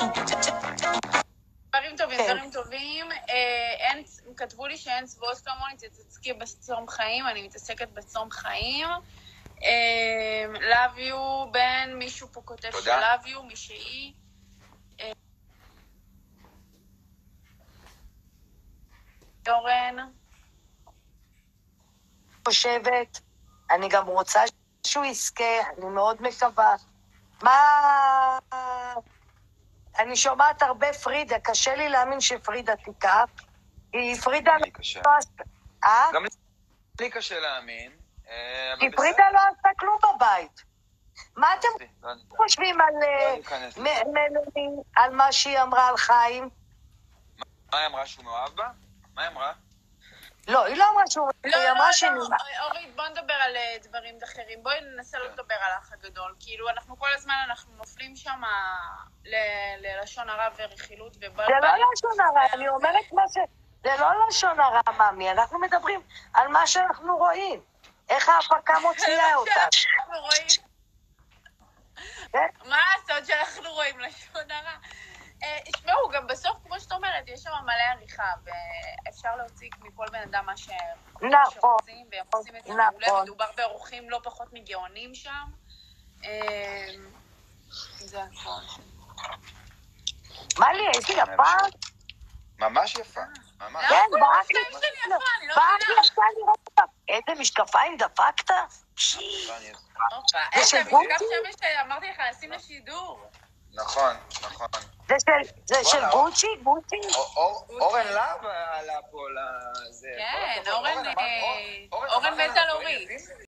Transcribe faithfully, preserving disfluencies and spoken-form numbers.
דברים טובים, דברים טובים. אין, כתבו לי שאין צבועות כמוני, תצטקי בצום חיים, אני מתעסקת בצום חיים. love you, בן, מישהו פה כותב ש- love you, מישהי. אורן. חושבת, אני גם רוצה שהוא יזכה, אני מאוד מקווה. מה... אני שומעת הרבה פרידה, קשה לי להאמין שפרידה תיקח. היא פרידה... גם לי קשה. אה? גם לי קשה להאמין. כי פרידה לא עשתה כלום בבית. מה אתם חושבים על מלוני, על מה שהיא אמרה על חיים? מה היא אמרה שהוא מאוהב בה? מה היא אמרה? לא, היא לא אמרה שהוא... לא, היא אמרה לא, שהיא... לא, אורית, בוא נדבר על דברים אחרים. בואי ננסה לא לדבר על האח הגדול. כאילו, אנחנו כל הזמן, אנחנו נופלים שם ללשון הרע ורכילות ובא... זה לא לשון הרע, אני אומרת מה ש... זה לא לשון הרע, מאמי. אנחנו מדברים על מה שאנחנו רואים. איך ההפקה מוציאה אותה. שאנחנו רואים. מה לעשות שאנחנו רואים לשון הרע? תשמעו, גם בסוף, כמו שאת אומרת, יש שם מלא עריכה, ואפשר להוציא מכל בן אדם מה שרוצים, והם עושים את זה מעולה, מדובר באורחים לא פחות מגאונים שם. זה הכל. מה לי, איזה יפה? ממש יפה, ממש. כן, ברק לי יפה, אני לא מבינה. יפה לראות אותה. איזה משקפיים דפקת? איזה משקף שמש, אמרתי לך, נשים לשידור. נכון, נכון. זה של גוצ'י? גוצ'י? אורן להב עלה פה לזה. כן, אורן מת על אורית.